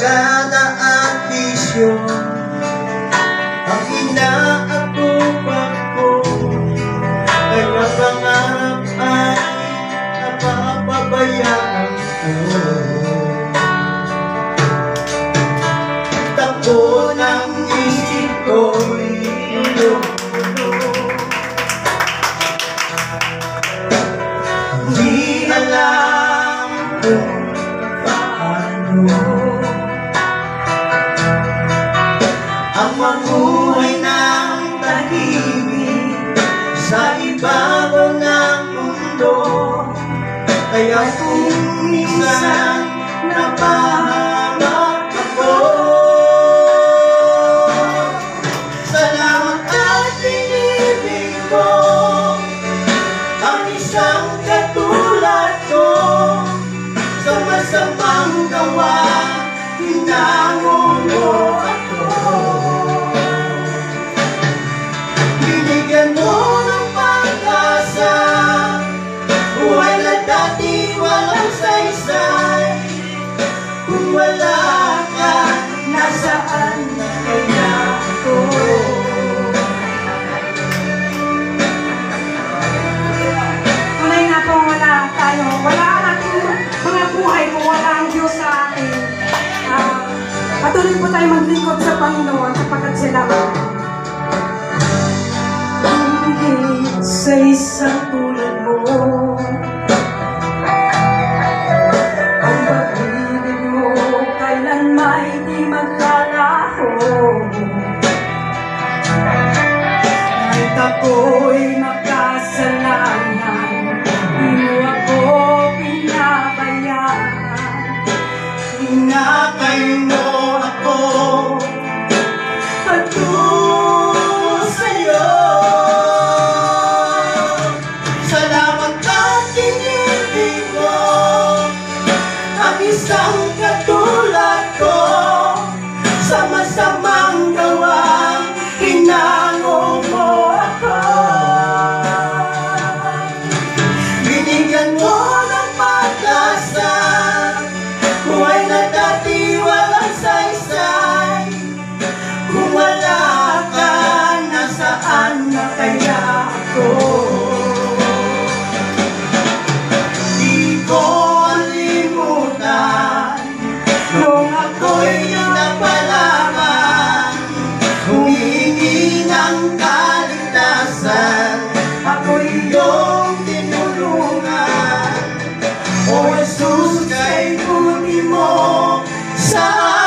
barkada at bisyo ang inaatupak ko, kaya pangarap ay napapabayaan ko. Takbo ng isip ko'y di alam kung paano ang mamuhay ng tahimik sa ibabaw ng mundo. Kaya kung minsan napahamak ako, salamat at pinibig mo ang isang katulad ko. Sa masamang gawa, hinango mo ako. Binigyan mo ng pag-asa, buhay na dati walang saysay. Kung wala ka, nasaan na kaya ako? Tunay nga po, wala tayo. Wala ang ating mga buhay kung wala ang Diyos sa atin. Patuloy po tayo maglingkod sa Panginoon sapagkat sila higit sa isang tulad mo. Ang pag-ibig mo kailanman di maglalaho. Kahit ako'y makasalanan, di mo ako pinabayaan. Inakay mo ako patungo sa'yo. Salamat at pinibig mo ang isang katulad ko. Sa masamang gawa, hinango mo ako. Binigyan mo ng pag-asa, buhay na dati walang saysay. Kung wala ka, nasaan na kaya ako? Di ko limutan nung ako'y napalaman, humingi ng kaligtasan, ako'y iyong tinulungan. O Jesus, kay buti mo sa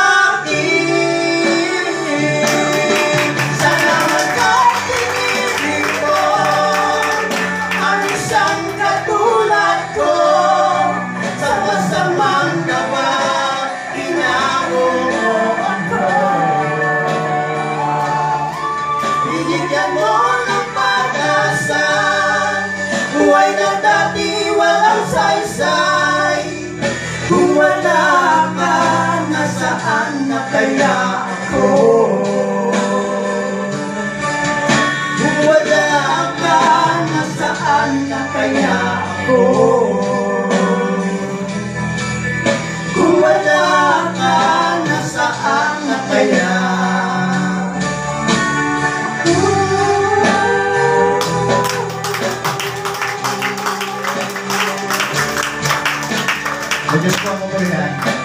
akin. Salamat at pinibig mo ang isang katulad ko. Sa masamang gawa, hinango mo ako. Binigyan mo ng pag-asa, buhay na dati walang saysay. Kung wala ka, nasaan na kaya ako? Kung wala ka, nasaan na kaya ako? Kung wala ka, nasaan na kaya? I just want to